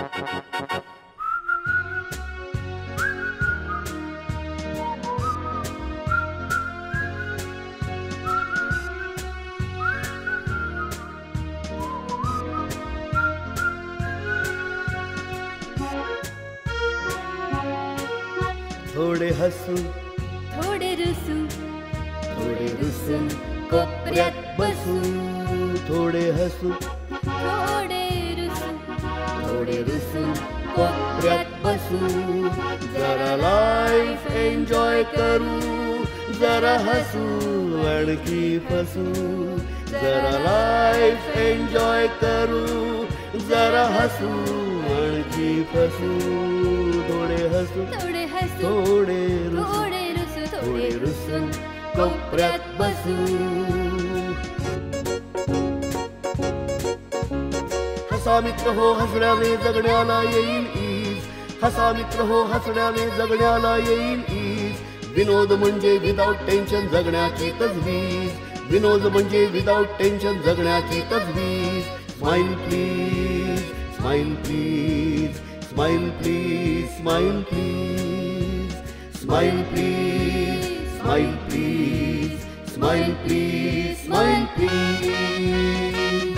थोडे हसू थोडे रुसू थोडे रुसून कोपऱ्यात बसू, थोडे हसू थोडे रुसू थोडे रुसून कोपऱ्यात बसू, जरा लाईफ एन्जॉय करू, जरा हसू आणखी फसू, जरा लाईफ एन्जॉय करू, जरा हसू आणखी फसू, थोडे हसू थोडे हसू थोडे रुसू थोडे रुसू थोडे रुसून कोपऱ्यात बसू. हसा मित्र हो हसण्याने जगण्याला येईल ईज, हसा मित्र हो हसण्याने जगण्याला येईल ईज, विनोद म्हणजे विदाऊट टेन्शन जगण्याची तजवीज, विनोद म्हणजे विदाऊट टेन्शन जगण्याची तजवीज. Smile please smile please smile please smile please smile please smile please smile please smile please.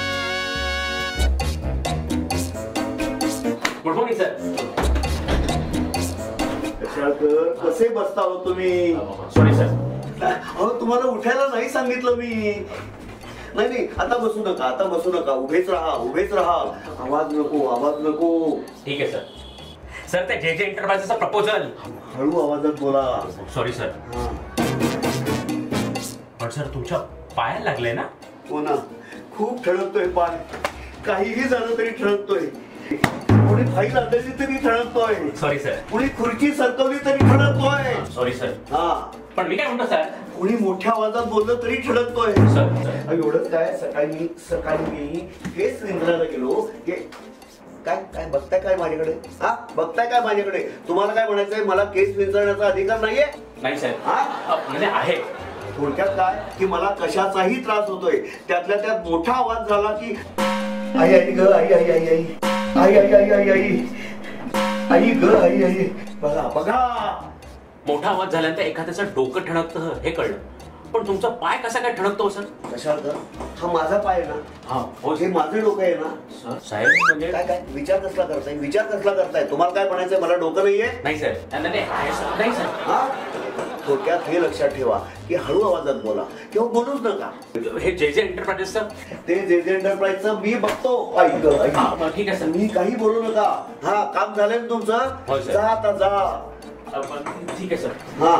Good morning sir. कसे बसता हो तुम्ही? Sorry sir. अहो तुम्हाला उठायला नाही सांगितलं मी. नाही नाही आता बसू नका, आता बसू नका, उभेच राहा उभेच राहा, आवाज नको आवाज नको. ठीक आहे सर. सर ते जे जे एंटरप्राइजेसचा प्रपोजल. हळू आवाजात बोला. Sorry sir. पण सर तुमच्या पायाला लागले ना? हो ना, खूप ठळकतोय पाय, काहीही झालं तरी ठळकतोय, कोणी फाईल आदळली तरी ठळकतोय, सॉरी सर. कोणी खुर्ची सरकवली तरी ठळकतोय. Sorry sir. हा पण मी काय म्हणतो सर, कोणी मोठ्या आवाजात बोललं तरी ठळकतोय. सर सर एवढंच काय, सकाळी मी केस विंचरायला गेलो, काय काय बघताय काय माझ्याकडे? हा बघताय काय माझ्याकडे? तुम्हाला काय म्हणायचंय, मला केस विंचरण्याचा अधिकार नाहीये? नाही सर. हा म्हणजे आहे. थोडक्यात काय की मला कशाचाही त्रास होतोय, त्यातल्या त्यात मोठा आवाज झाला की आई आई ग आई आई आई आई आई आई आई आई आई आई ग आई आई. बघा बघा, मोठा आवाज झाल्यानंतर एखाद्याचं डोकं ठणकतं हे कळलं, पण तुमचा पाय कसा काय ठणकतो सर? कशाला? हा माझा पाय आहे ना. हा हो. हे माझं डोकं आहे ना. सर साहेब म्हणजे काय काय विचार कसला करताय, विचार कसला करताय? तुम्हाला काय म्हणायचंय, मला डोकं नाहीये? नाही सर. नाही सर. हा थोडक्यात हे लक्षात ठेवा की हळू आवाजात बोला किंवा बोलूच नका. हे जे जे एंटरप्राइजेसचं ते जे जे एंटरप्राइजचं मी बघतो. ऐक ऐक, ठीक आहे सर. मी काही बोलू नका. हा काम झालंय ना तुमचं? हो सर. जा आता जा. ठीक आहे सर. हा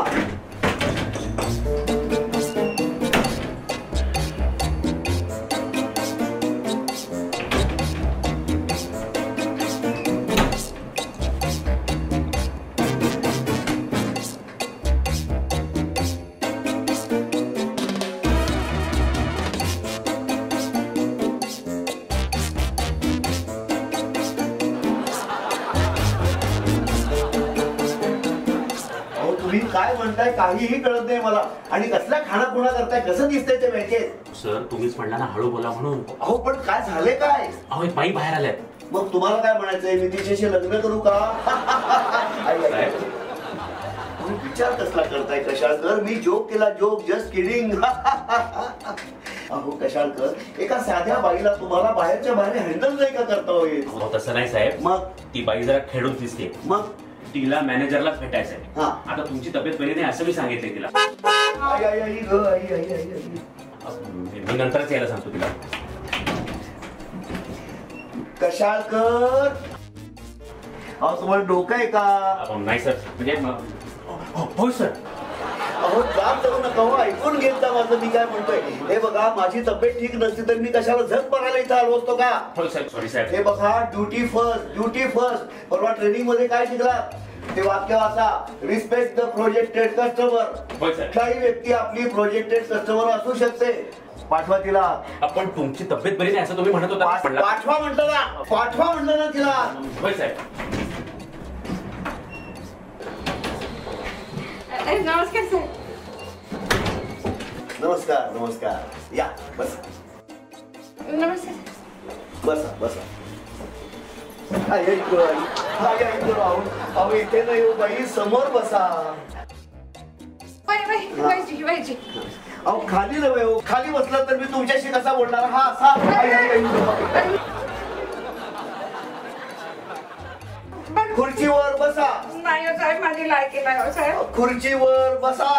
तुम्ही काय म्हणताय काहीही कळत नाही मला. आणि कसला खाणाखुणा करताय, कसं दिसतंय ते बँकेत? सर तुम्हीच म्हणला ना हळू बोला म्हणून. अहो पण काय झाले काय? अहो एक बाई बाहेर आल्यात. मग तुम्हाला काय म्हणायचंय, मी तिच्याशी लग्न करू का? तुम्ही विचार कसला करताय कशाळकर? मी जोक केला, जोक, जस्ट किडिंग. अहो कशाळकर, एका साध्या बाईला तुम्हाला बाहेरच्या बाहेर हँडल नाही का करता होईल? तसं नाही साहेब. मग ती बाई जरा खेळून दिसते, मग तिला मॅनेजरलाच भेटायचंय. हा. आता तुमची तब्येत बरी नाही असं मी सांगितलंय तिला. आई आई आई ग आई आई आई आई. मी नंतरच यायला सांगतो तिला. कशाळकर, अहो तुम्हाला डोकं आहे का? नाही सर. म्हणजे हो सर. अहो काम करू नका हो, ऐकून घेत जा माझं मी काय म्हणतोय. हे बघा, माझी तब्येत ठीक नसती तर मी कशाला झक मारायला इथं आलो असतो का? हो सर. सॉरी साहेब. हे बघा, ड्युटी फर्स्ट, ड्युटी फर्स्ट. परवा ट्रेनिंग मध्ये काय शिकला ते वाक्य वाचा, रिस्पेक्ट द प्रोजेक्टेड कस्टमर. होय सर. काही व्यक्ती आपली प्रोजेक्टेड कस्टमर असू शकते. पाठवा तिला. आपण तुमची तब्येत बरी नाही असं तुम्ही म्हणत होता. पाठवा म्हणलं ना, पाठवा म्हणलं ना तिला. होय साहेब. नमस्कार सर. नमस्कार नमस्कार. या बसा नमस्कार. बसा बसा. अहो इथे नाही हो बाई, समोर बसा. व्हायची अहो खाली नव्हे हो, खाली बसला तर मी तुमच्याशी कसा बोलणार. हा असा. खुर्चीवर बसा. नाही हो साहेब, माझी लायकी नाही हो साहेब. खुर्चीवर बसा.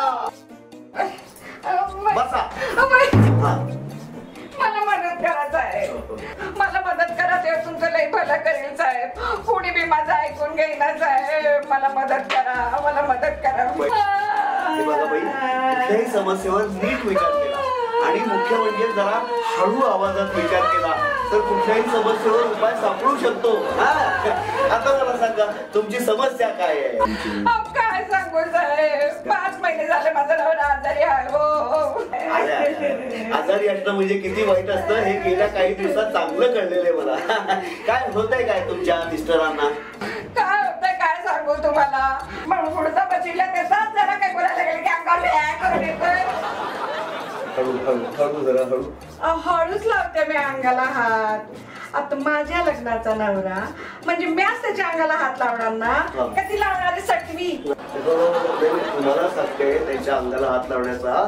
बसा. हा. मला मदत करा साहेब, मला मदत करा. ते तुमचं लई भलं करेल साहेब. कोणी बी माझं ऐकून घेईना साहेब. मला मदत करा, मला मदत करा. हे बघा बाई, कुठल्याही समस्येवर नीट विचार केला आणि मुख्य म्हणजे जरा हळू आवाजात विचार केला तर कुठल्याही समस्येवर उपाय सापडू शकतो. आता मला सांगा तुमची समस्या काय आहे? काय सांगू साहेब, 5 महिने झाले माझा नवरा आजारी आहे हो. आजारी असणं म्हणजे किती वाईट असतं हे गेल्या काही दिवसात चांगलं कळलेलं आहे मला. काय होतंय काय तुमच्या मिस्टरांना? काय होतंय काय सांगू तुम्हाला. म्हणून पुढचा बचिडला त्याचाच जरा काही बोलायला गेलं की अंगावर करून येतोय. हळू हळू हळू जरा हळू. हळूच लावते मी अंगाला हात. आता माझ्या लग्नाचा नवरा म्हणजे मीच त्याच्या अंगाला हात लावणार ना, कधी लावणारी सटवी. तुम्हाला सांगते त्याच्या अंगाला हात लावण्याचा,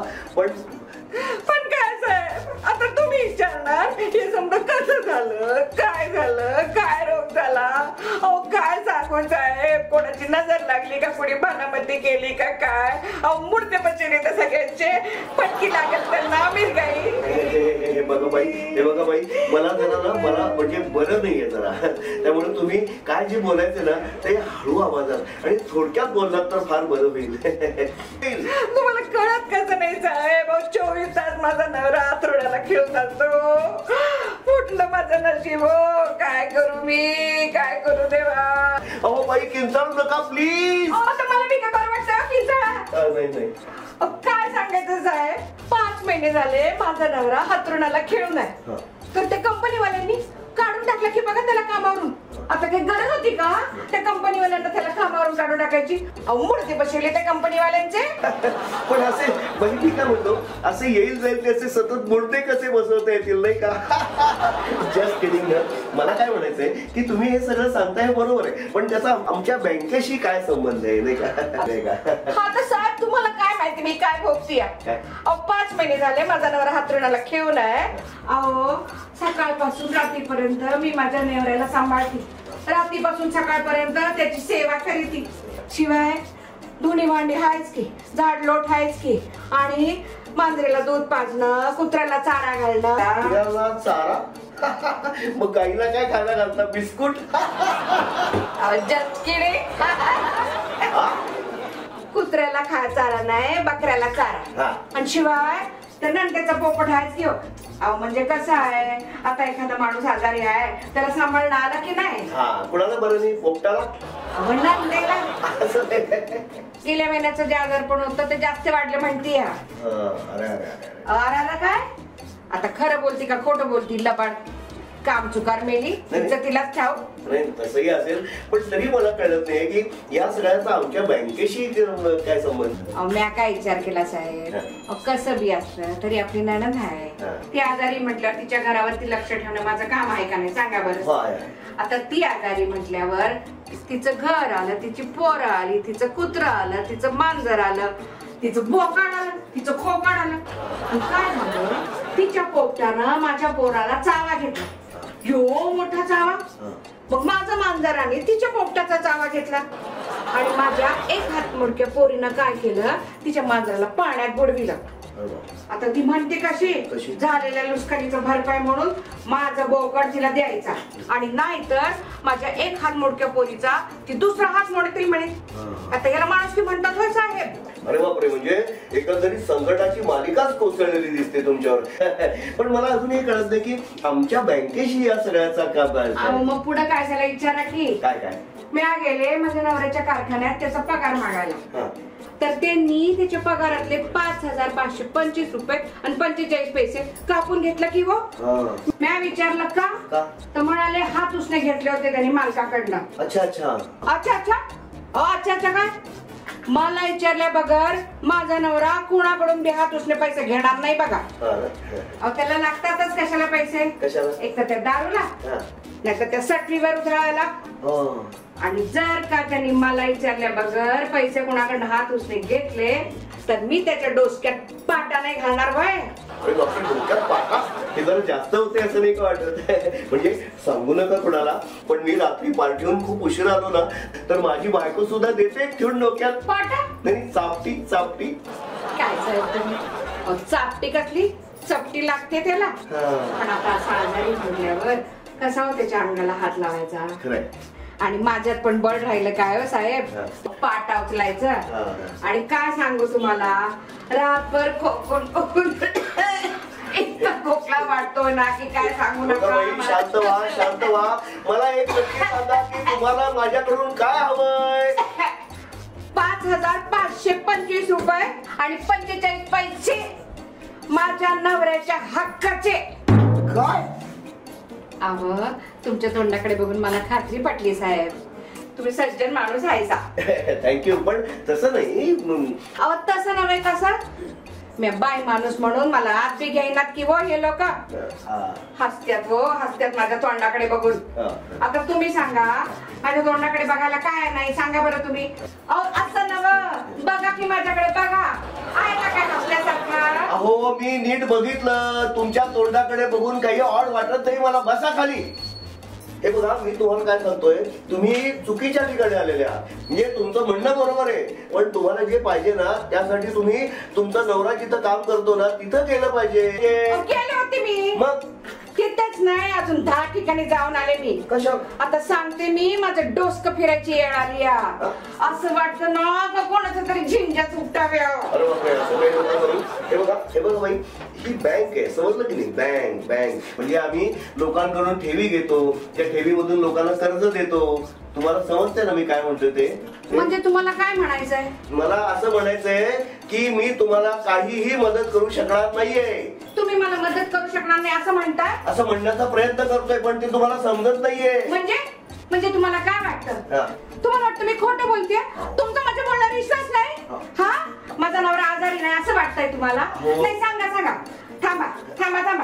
पण काय साहेब आता तुम्ही विचारणार हे समजा कसं झालं, काय झालं, काय रोग झाला. अहो काय सांगून साहेब, कोणाची नजर लागली का, कोणी भानामती केली का काय. अहो मूर्ते बचले तर सगळ्यांचे पटकी लागेल त्यांना मिरगाई. हे बघा बाई मला जरा ना, मला म्हणजे बरं नाहीये जरा, त्यामुळे तुम्ही काय जे बोलायचं ना ते हळू आवाजात आणि थोडक्यात बोललात तर फार बरं होईल. तुम्हाला कळत कसं नाही साहेब. 24 तास माझा नवरा आथरोड्याला खेळत असतो. फुटलं माझं नशीब हो. काय करू मी, काय करू देवा. अहो बाई किंचाळू नका प्लीज. मला मी काय बरं वाटतं किंचाळा. नाही काय सांगायचं साहेब, 5 महिने झाले माझा नवरा हातरुणाला खेळून आहे. तर त्या कंपनीवाल्यांनी काढून टाकला की बघा त्याला कामावरून. आता काही गरज होती का त्या कंपनीवाल्यांना त्याला कामावरून काढून टाकायची. अहो मूर्ती बसवले त्या कंपनीवाल्यांचे. पण असे बाई मी काय म्हणतो, असे येईल जाईल त्याचे सतत मुर्दे कसे बसवता येतील नाही का. Just kidding. मला काय म्हणायचंय की तुम्ही हे सगळं सांगताय बरोबर आहे, पण त्याचा आमच्या बँकेशी काय संबंध आहे नाही का. हा तर साहेब तुम्हाला काय माहिती मी काय भोगती आहे. अहो 5 महिने झाले माझा नवरा हातरुणाला खेळून आहे. अहो सकाळपासून रात्रीपर्यंत मी माझ्या नवऱ्याला सांभाळते. रात्रीपासून सकाळपर्यंत त्याची सेवा करीती. शिवाय धुणी भांडी हायच की, झाड लोट हायच की, आणि मांजरीला दूध पाजणं, कुत्र्याला चारा घालणं. चारा? मग गाईला काय खायला घालता? बिस्कुट? Just kidding. कुत्र्याला चारा नाही, बकऱ्याला चारा. आणि शिवाय तर नंटेचा पोपट आहेच की हो. अहो म्हणजे कसं आहे, आता एखादा माणूस आजारी आहे त्याला सांभाळणं आलं की नाही. कुणाला बरं नाही, पोपटाला. गेल्या महिन्याचं जे आजारपण होतं ते जास्त वाढलं म्हणती. अरे काय आता खरं बोलती का खोटं बोलती. लबाड काम चुकार मेली तिलाच ठाव. नाही तसंही असेल, पण तरी मला कळत नाही की या सगळ्याचा आमच्या बँकेशी काय संबंध. म्या काय विचार केला साहेब, कसं बी असलं तरी आपली नणंद आहे. ती आजारी म्हटल्यावर तिच्या घरावरती लक्ष ठेवणं माझं काम आहे का नाही सांगा बरं. आता ती आजारी म्हटल्यावर तिचं घर आलं, तिची पोरं आली, तिचं कुत्रं आलं, तिचं मांजर आलं, तिचं बोकाड आलं, तिचं खोकाड आलं. आणि काय झालं, तिच्या पोपटानं माझ्या पोराला चावा घेतला. यो मोठा चावा. मग माझं मांजराने तिच्या पोपटाचा चावा घेतला आणि माझ्या एक हात मोडक्या पोरीनं काय केलं, तिच्या मांजराला पाण्यात बुडविलं. आता ती म्हणते कशी, झालेल्या नुकसानीचं भरपाई म्हणून माझा बोकड तिला द्यायचा आणि नाहीतर माझ्या एक हात मोडक्या पोरीचा ती दुसरा हात मोडतील म्हणे. आता याला माणूस की म्हणतात होय साहेब. अरे बापरे, म्हणजे एकंदरीत संकटाची मालिकाच कोसळलेली दिसते तुमच्यावर. पण मला अजूनही कळत नाही की आमच्या बँकेशी या सगळ्याचा का. मग पुढे काय झालं विचारा की. काय मी गेले माझ्या नवऱ्याच्या कारखान्यात त्याचा पगार मागायला. तर त्यांनी त्याच्या पगारातले 5,525 रुपये आणि 45 पैसे कापून घेतलं की हो. मी विचारलं का, तर म्हणाले हात उसने घेतले होते त्यांनी मालकाकडनं. अच्छा अच्छा अच्छा अच्छा अच्छा अच्छा काय मला विचारल्या बगर माझा नवरा कुणाकडून बी हात उसने पैसे घेणार नाही बघा. त्याला लागतातच कशाला पैसे. एक तर त्या दारूला नाहीतर त्या सटवीवर उधळायला. आणि जर का त्यांनी मला विचारल्या बगर पैसे कोणाकडे हात उसने घेतले तर मी त्याच्या डोसक्यात पाटा नाही घालणार बाय. डोक्यात पाटा हे जरा जास्त होते असं नाही का वाटत. म्हणजे सांगू नका कोणाला, पण मी रात्री पार्टीहून खूप उशीर आलो ना तर माझी बायको सुद्धा देते ठेवून डोक्यात पाटा. नाही चापटी चापटी. काय साहेब तुम्ही चापटी कसली चपटी लागते त्याला. पण आता असं आजारी म्हटल्यावर कसा हो त्याच्या अंगाला हात लावायचा. खरंय. आणि माझ्यात पण बळ राहिलं काय हो साहेब, पाटा उचलायचं. आणि काय सांगू तुम्हाला, रातभर खोकून इतका खोकला वाटतोय ना की काय सांगू नका. शांत व्हा शांत व्हा. मला एक नक्की सांगा की तुम्हाला माझ्याकडून काय हवंय. 5,525 रुपये आणि 45 पैसे माझ्या नवऱ्याच्या हक्काचे. काय. अहो तुमच्या तोंडाकडे बघून मला खात्री पटली साहेब, तुम्ही सज्जन माणूस आहेसा. थँक्यू. पण तसं नाही. अहो तसं नव्हे. कसं मी बाय माणूस म्हणून मला आत बी घेईनात की वो हे लोक हसत्यात. हो हसत्यात माझ्या तोंडाकडे बघून. आता तुम्ही सांगा माझ्या तोंडाकडे बघायला काय नाही सांगा बरं तुम्ही. अहो असं नव बघा की माझ्याकडे बघा, आहे का काय हसल्यासारखं. अहो मी नीट बघितलं, तुमच्या तोंडाकडे बघून काही ऑड वाटत नाही मला. बसा खाली. हे बघा मी तुम्हाला काय सांगतोय, तुम्ही चुकीच्या ठिकाणी आलेले आहात. म्हणजे तुमचं म्हणणं बरोबर आहे, पण तुम्हाला जे पाहिजे ना त्यासाठी तुम्ही तुमचा नवरा जिथं काम करतो ना तिथं केलं पाहिजे. गेले होते मी. मग तिथेच नाही अजून 10 ठिकाणी जाऊन आले मी. कशा. आता सांगते मी, माझं डोसकं फिरायची वेळ आली. असं वाटतं ना का कोणाचं तरी झिंजाच उठाव्या. अरे बापरे असं काही नका करू. हे बघा बाई, ही बँक आहे समजलं की नाही. बँक म्हणजे आम्ही लोकांकडून ठेवी घेतो, त्या ठेवीमधून लोकांना कर्ज देतो. तुम्हाला समजतंय ना मी काय म्हणतोय ते. म्हणजे तुम्हाला काय म्हणायचंय. मला असं म्हणायचंय की मी तुम्हाला काहीही मदत करू शकणार नाहीये. तुम्ही मला मदत करू शकणार नाही असं म्हणताय. असं म्हणण्याचा प्रयत्न करतोय पण ते तुम्हाला समजत नाहीये. म्हणजे तुम्हाला काय वाटतं, तुम्हाला वाटतं मी खोटं बोलते. तुमचा माझ्या बोलण्यावर विश्वास नाही. हा माझा नवरा आजारी नाही असं वाटतंय तुम्हाला. नाही सांगा. थांबा.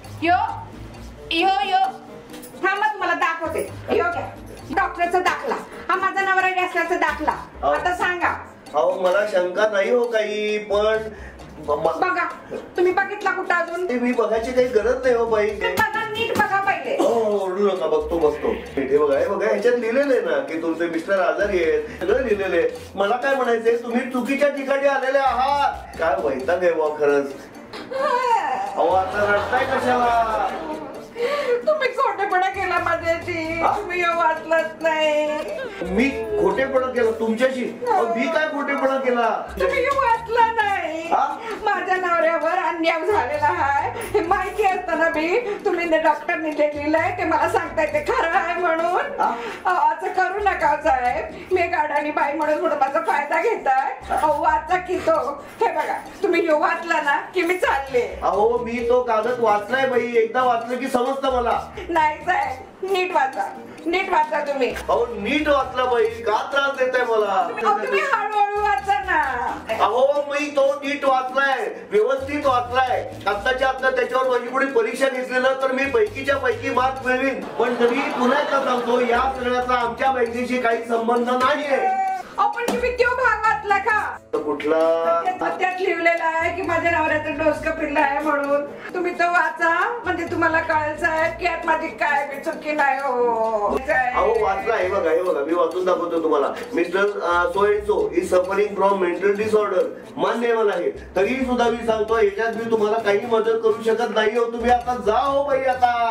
यो थांबा तुम्हाला दाखवते. यो घ्या डॉक्टरचा दाखला, हा माझा नवरा असल्याचा दाखला. आता सांगा. अहो मला शंका नाही हो काही, पण बघा तुम्ही बघितला कुठं अजून. मी बघायची काही गरज नाही हो बाई. बघा नीट बघा पहिले. ओरडू नका. बघतो. हे बघा ह्याच्यात लिहिलेलं आहे ना की तुमचे मिस्टर आजारी आहेत. सगळं लिहिलेलं आहे. मला काय म्हणायचंय, तुम्ही चुकीच्या ठिकाणी आलेले आहात. काय वैताग आहे बुवा खरंच. अहो आता रडताय कशाला. तुम्ही खोटेपणा केला माझ्याशी. तुम्ही वाचलंच नाही. मी खोटेपणा केला तुमच्याशी. मी काय खोटेपणा केला. तुम्ही वाचला नाही. माझ्या नवऱ्यावर अन्याय झालेला आहे हे माहिती असताना बी तुम्ही डॉक्टरने जे लिहिलंय ते मला सांगताय ते खरं आहे म्हणून. असं करू नका साहेब. मी गाड्यानी बाई म्हणून माझा फायदा घेताय. वाचा की तो. हे बघा तुम्ही वाचला ना की मी चालले. अहो मी तो कागद वाचलाय बाई. एकदा वाचलं की समजतं मला. नाही साहेब नीट वाचा तुम्ही. अहो नीट वाचला बाई. का त्रास देताय मला. तुम्ही हळूहळू वाचा ना. अहो मी तो नीट वाचलाय, व्यवस्थित वाचलाय. आत्ताच्या आता त्याच्यावर माझी पुढे परीक्षा घेतली ना तर मी पैकीच्या पैकी मार्क मिळवीन. पण तरी पुन्हा एकदा सांगतो या सगळ्याचा आमच्या बँकेशी काही संबंध नाहीये. आपण तुम्ही तो भाग वाचला का. कुठला. त्यात लिहिलेला आहे की माझ्या नवऱ्याचं डोसकं फिरलं आहे म्हणून. तुम्ही तो वाचा म्हणजे तुम्हाला कळेल साहेब की यात माझी काय बी चुकी नाही. अहो वाचला. हे बघा मी वाचून दाखवतो तुम्हाला. Mister so and so is suffering from mental disorder. मान्य आहे मला हे. तरी सुद्धा मी सांगतो याच्यात मी तुम्हाला काही मदत करू शकत नाही. हो तुम्ही आता जा हो बाई. आता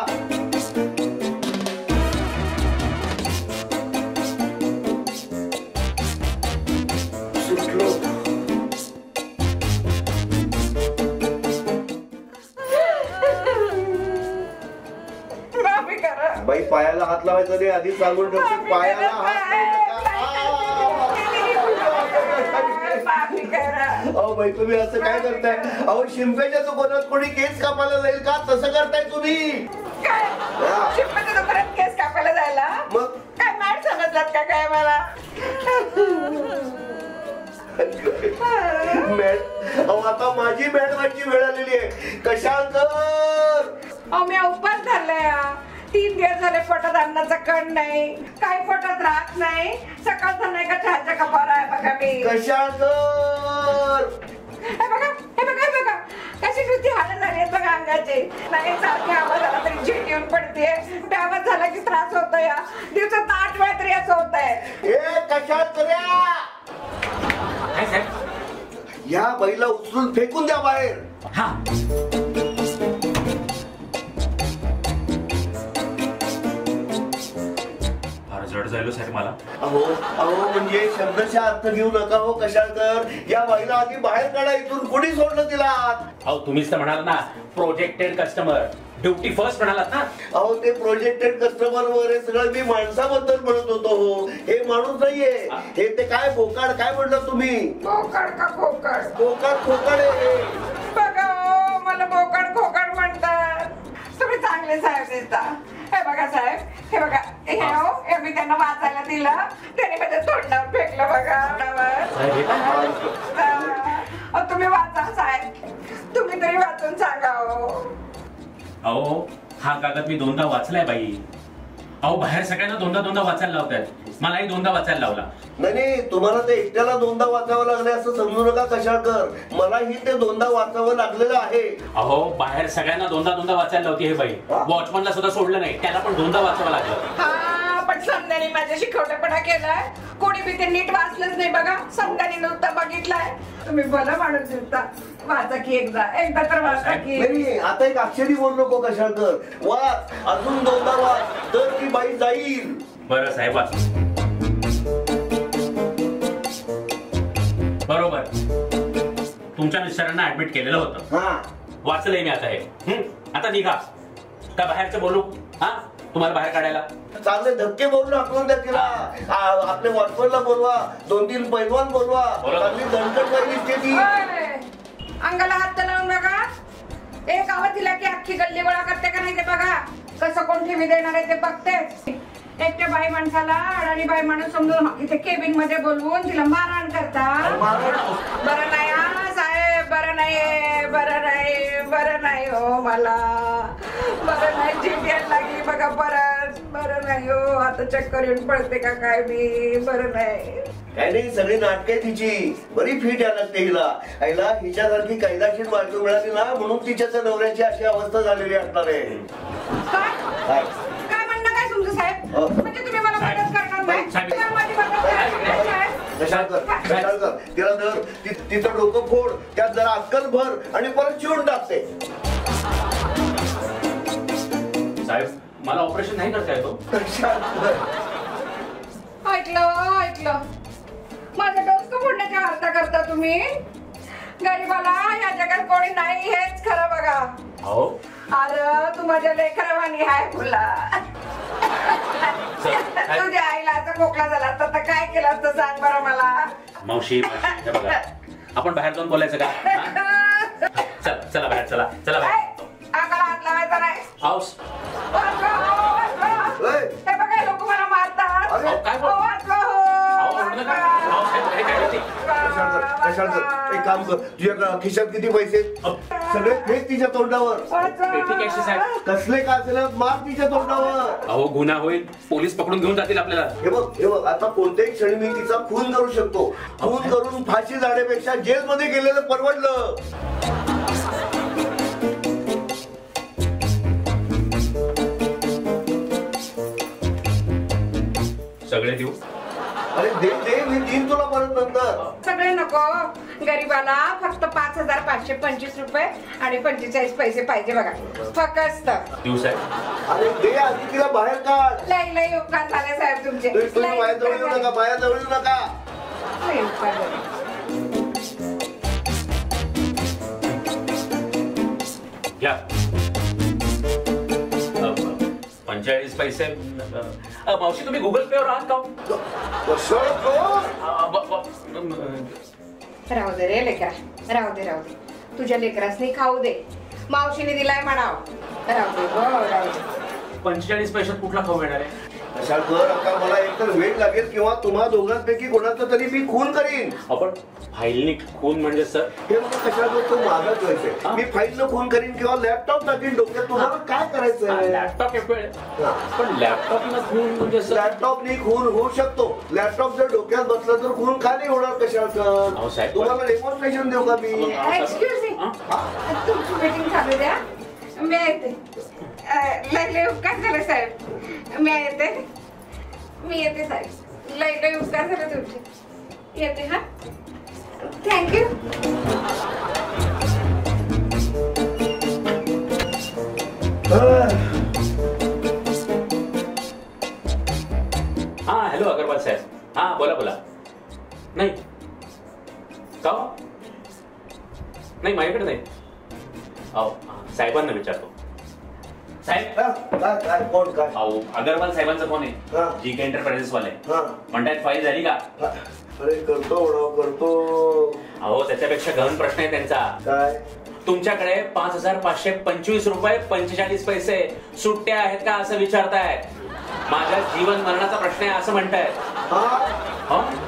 बाई पायाला हात लावायचा नाही आधीच सांगून ठेवतो. पायाला हात अहो बाई तुम्ही असं काय करताय. अहो शिंप्याच्या दुकानात कोणी केस कापायला जाईल का. तसं करताय तुम्ही. शिंप्याच्या दुकानात केस कापायला जायला मग काय मॅट समजलात का काय मला. अहो आता माझी मॅट व्हायची वेळ आलेली आहे. कशाल कर. अहो मी उपवास धरलाय. 3 दिवस झाले पोटात अन्नाचा कण नाही, काही पोटात राहत नाही. सकाळचा नाही का चहाच्या कपावर आहे बघा मी. कशाळकर हे बघा हे बघा हे बघा कशी नुसती हालत झाली आहेत बघा अंगाची. नाही सारखे आवाज आला तरी झेट येऊन पडते. कुठे आवाज झाला की त्रास होतो. या दिवसात 8 वेळा तरी असं होत आहे. ए कशाळकर्या, काय साहेब? या बाईला उचलून फेकून द्या बाहेर. हा फार जड जायलो साहेब मला. अहो अहो म्हणजे शब्दशः अर्थ घेऊ नका हो कशाळकर. या बाईला आधी बाहेर काढा इथून. कोणी सोडलं तिला? अहो तुम्हीच तर म्हणाल ना प्रोजेक्टेड कस्टमर, ड्युटी फर्स्ट म्हणालात ना. अहो ते प्रोजेक्टेड कस्टमर वगैरे सगळं मी माणसाबद्दल म्हणत होतो हो. हे माणूस नाहीये. हे ते काय बोकाड काय म्हणलं तुम्ही? बोकड का खोकड? बोकाड खोकाड आहे. बघा ओ, मला बोकड खोकड म्हणतात. तुम्ही चांगले साहेब दिसता. हे बघा साहेब, हे बघा हे हो, हे मी त्यांना वाचायला दिलं, त्याने माझ्या तोंडावर फेकलं बघा. अहो, तुम्ही वाचा साहेब, तुम्ही तरी वाचून सांगा हो. अहो हा कागद मी 2दा वाचलाय बाई. अहो बाहेर सगळ्यांना 2दा वाचायला लावतात, मलाही 2दा वाचायला लावला. नाही तुम्हाला ते एकट्याला 2दा वाचावं लागले असं समजू नका कशाळकर. मलाही ते 2दा वाचावं लागलेलं आहे. अहो बाहेर सगळ्यांना 2दा वाचायला लावती हे बाई. वॉचमनला सुद्धा सोडलं नाही, त्याला पण 2दा वाचावं लागलं. हा पण समजाने माझ्याशी खोटेपणा केलाय. कोणी बी ते नीट वाचलंच नाही बघा. समजाने नुसतं बघितलंय. तुम्ही बरं माणूस दिसता. वाचा की एकदा तर वाचा की. नाही आता एक अक्षरी बोल नको कशाळकर. वाच, अजून 2दा वाच, तर ती बाई जाईल. बरं साहेब वाच. बरोबर, तुमच्या मिस्टरांना ऍडमिट केलेलं होतं. हा वाचलंय मी आता हे. आता निघा. का बाहेरचं बोलू? हा तुम्हाला बाहेर काढायला? चांगले धक्के बोलून हाकलून द्या तिला. आपल्या वॉचमनला बोलवा, 2-3 पैलवान बोलवा. चांगली दणकट बाई दिसते ती. अंगाला हात लावून बघा. एक आवाज दिला की अख्खी गल्ली गोळा करते का नाही ते बघा. कसं कोण ठेवी देणार आहे ते बघते. एकट्या बाई माणसाला अडाणी बाई माणूस समजून इथे केबिन मध्ये बोलवून तिला मारहाण करता. बरं नाही हा साहेब, बरं नाही, बरं नाही, बरं नाही हो मला. बरं नाही, झीट यायला लागली बघा परत. बरं नाही हो, आता चक्कर येऊन पडते का काय मी. बरं नाही. काय नाही, सगळी नाटके तिची बरी फिट यायला लागते हिला. आईला हिच्यासारखी कैलाशीर बायको मिळाली ना म्हणून तिच्या नवऱ्याची अशी अवस्था झालेली असणार आहे. काय काय म्हणणं काय तुमचं साहेब? म्हणजे तुम्ही मला मदत करणार नाही? तुम्हाला माझी मदत करणार नाही? कशाळकर तिला धर, तिचं डोकं फोड, त्यात जरा अक्कल भर आणि परत चिवून टाकते. साहेब मला ऑपरेशन नाही करता येतो. ऐकलं माझं डोसकं फोडण्याच्या वार्ता करता तुम्ही. गरीबाला या जगात कोणी नाही हेच खरं बघा. हो अरे तू माझ्या लेकरवाणी आहे तुला. तुझ्या आईला आता खोकला झाला तर काय केलं असतं सांग बरं मला. मावशी हे बघा, आपण बाहेर जाऊन बोलायचं का? चला चला बाहेर, चला चला बाहेर. अंगाला हात लावायचा नाही. हाऊस हे बघा लोक मला मारतात. काय बोल? कशाळकर एक काम कर, तुझ्या खिशात किती पैसे सगळे फेक तिच्या तोंडावर. कसले का असेल मार तिच्या तोंडावर. अहो गुन्हा होईल, पोलीस पकडून घेऊन जातील आपल्याला. हे बघ आता कोणत्याही क्षणी मी तिचा खून करू शकतो. खून करून फाशी जाण्यापेक्षा जेलमध्ये गेलेलं परवडलं. सगळे देऊ? अरे दे मी देईन तुला परत नंतर. सगळे नको, गरीबाला फक्त 5,525 रुपये आणि 45 पैसे पाहिजे बघा फक्त. देऊ साहेब? अरे दे आधी तिला बाहेर काढ. लई उपकार झाले साहेब तुमचे. तुम्ही बाहेर येऊ नका, बाहेर येऊ नका. लई उपकार झाले. घ्या 45 पैसे. मावशी तुम्ही गुगल पे वर आहात का? राहू दे रे लेकरा, राहू दे तुझ्या लेकरासनी खाऊ दे. मावशीने दिलाय म्हणाव. राहू दे 45 पैशात कुठला खाऊ येणार आहे? कशाळकर आता मला एकतर वेळ लागेल किंवा तुम्हा दोघांपैकी कोणाचा तरी मी खून करीन. आपण फाईलनी खून म्हणजे सर हे मला कशाळकर तो माझा चॉईस आहे. मी फाईलनं खून करीन किंवा लॅपटॉप टाकीन डोक्यात. तुम्हाला काय करायचंय? लॅपटॉप एक वेळ पण लॅपटॉपनं खून म्हणजे सर लॅपटॉपनी खून होऊ शकतो. लॅपटॉप जर डोक्यात बसला तर खून का नाही होणार कशाळकर? तुम्हाला डेमॉन्स्ट्रेशन देऊ का मी? एक्सक्यूज मी, तुमची मीटिंग चालू द्या, मी येते. लय उपकार झाले साहेब, मी येते साहेब. लय उपकार झाले तुमचे. येते हा. थँक्यू. हा हॅलो अगरवाल साहेब. हा बोला बोला. नाही का नाही माझ्याकडे नाही. अहो साहेबांना विचारतो. साहेब काय कोण काय? अहो अगरवाल साहेबांचा फोन आहे. जी के एंटरप्राइजेस वाले म्हणतायत फाईल झाली का? अरे करतो. अहो त्याच्यापेक्षा गहन प्रश्न आहे त्यांचा. काय? तुमच्याकडे 5,525 रुपये 45 पैसे सुट्ट्या आहेत का असं विचारतायत. माझ्या जीवन मरणाचा प्रश्न आहे असं म्हणतायत.